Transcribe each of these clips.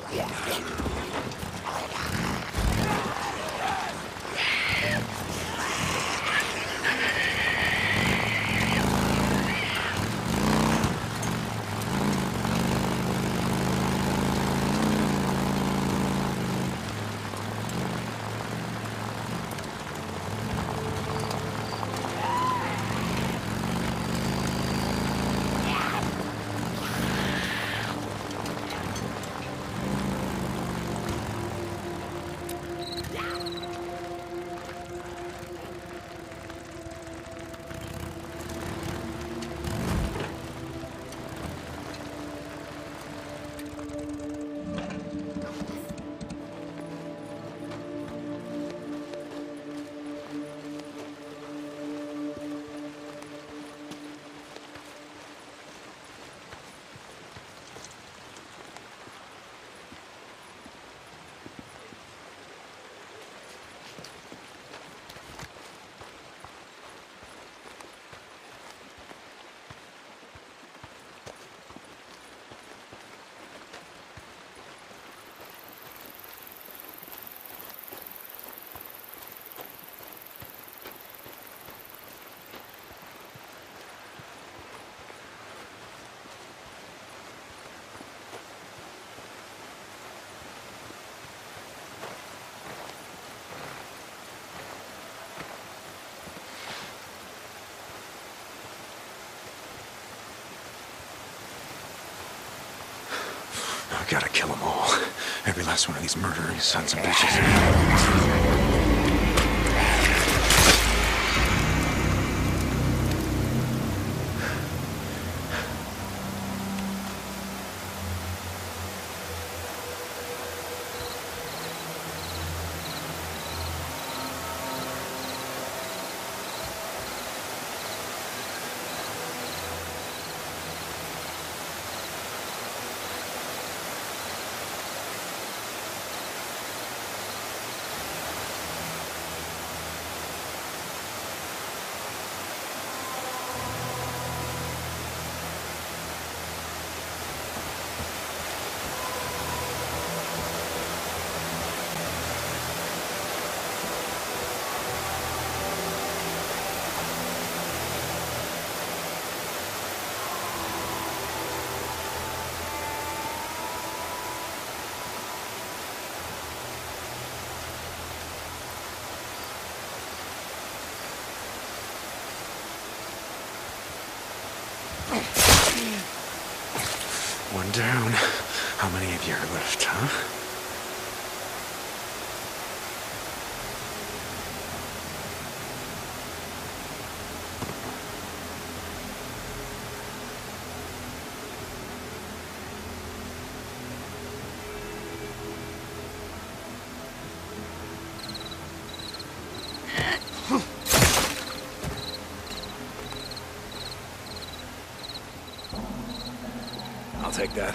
I gotta kill them all. Every last one of these murdering sons of bitches. One down. How many of you are left, huh? I'll take that.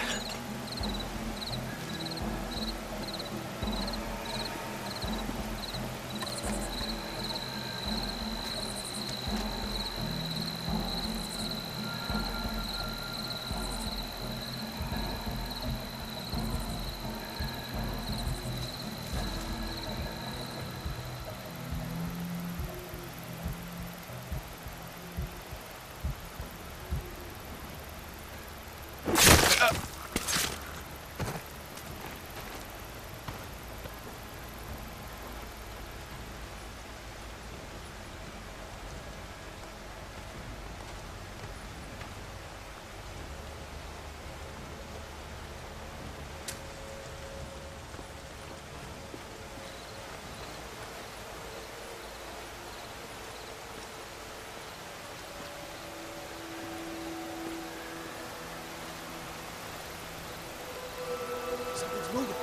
Something's moving.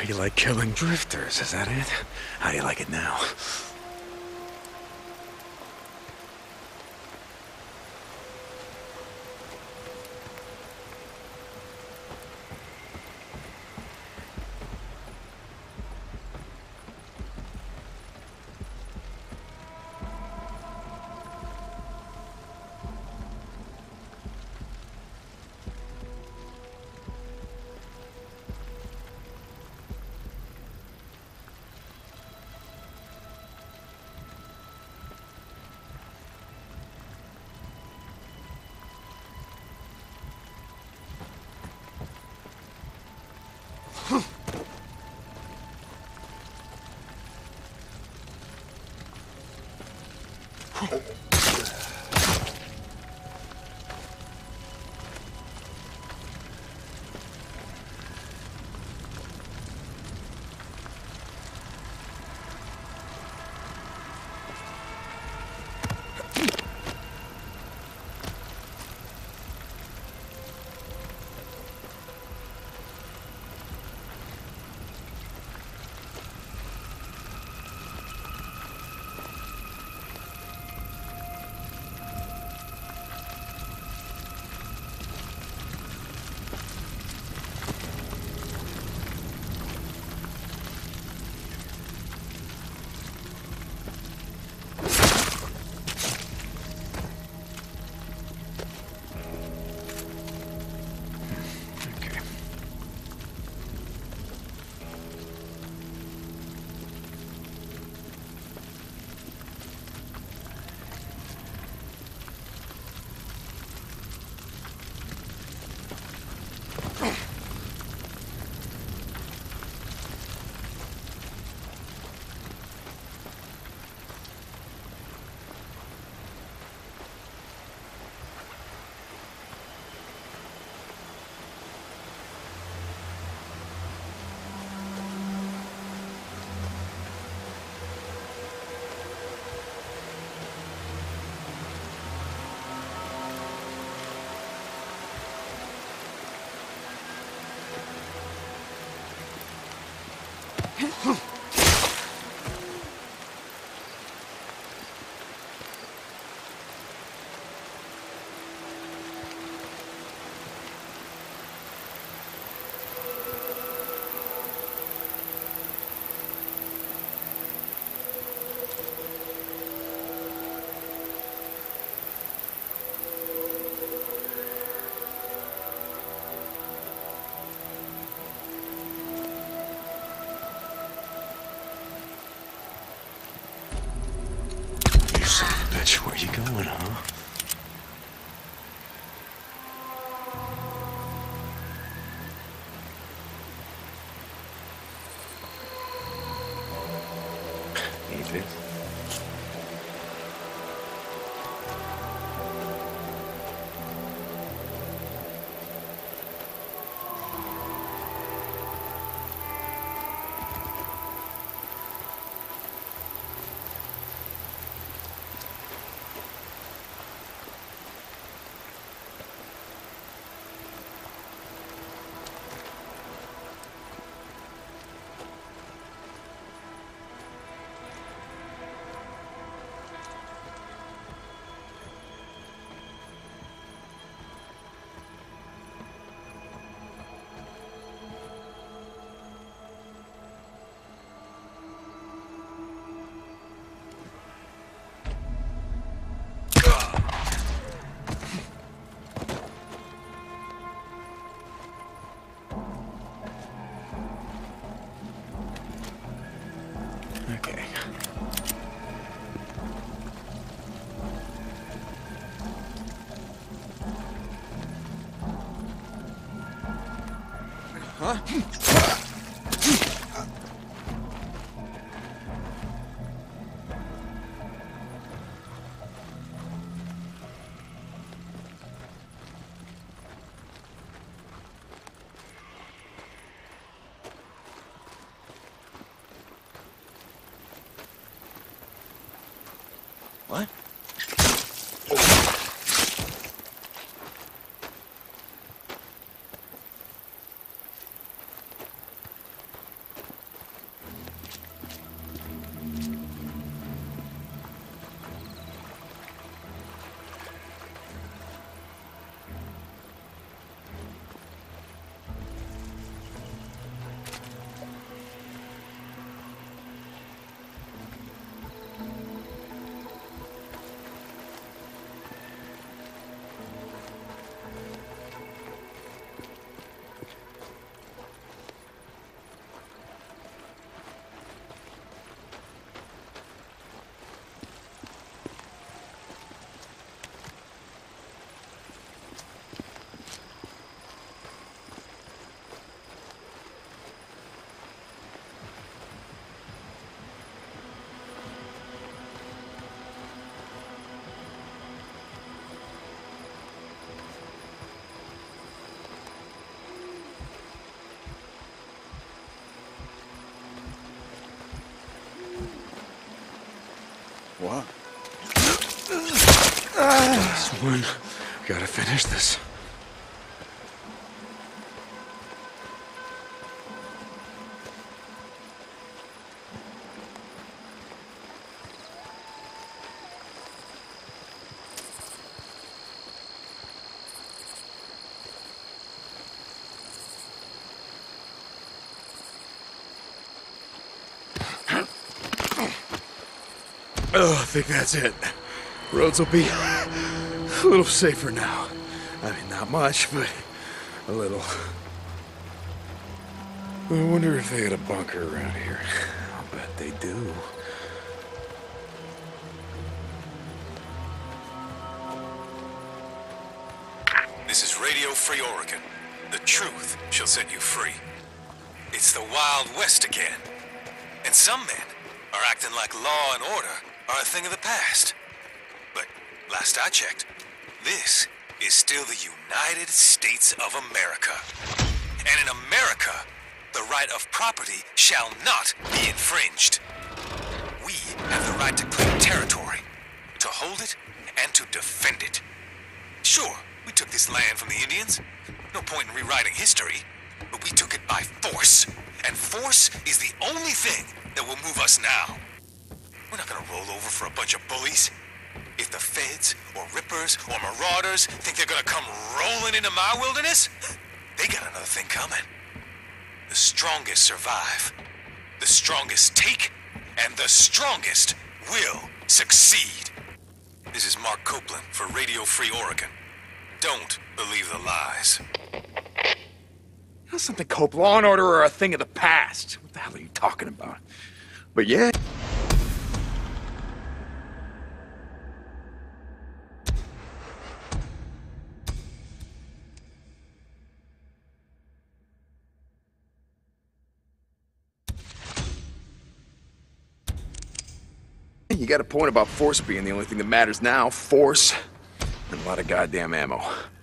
you like killing drifters, is that it? How do you like it now? Where you going, huh? Need this? Okay. Huh? What? What? Last one. Gotta finish this. Oh, I think that's it. Roads will be a little safer now. I mean, not much, but a little. I wonder if they got a bunker around here. I'll bet they do. This is Radio Free Oregon. The truth shall set you free. It's the Wild West again. And some men are acting like law and order are a thing of the past. But last I checked, this is still the United States of America. And in America, the right of property shall not be infringed. We have the right to claim territory, to hold it, and to defend it. Sure, we took this land from the Indians. No point in rewriting history, but we took it by force. And force is the only thing that will move us now. We're not gonna roll over for a bunch of bullies. If the feds, or rippers, or marauders think they're gonna come rolling into my wilderness, they got another thing coming. The strongest survive. The strongest take, and the strongest will succeed. This is Mark Copeland for Radio Free Oregon. Don't believe the lies. Not something Cope, law and order are a thing of the past. What the hell are you talking about? But yeah. You got a point about force being the only thing that matters now. Force and a lot of goddamn ammo.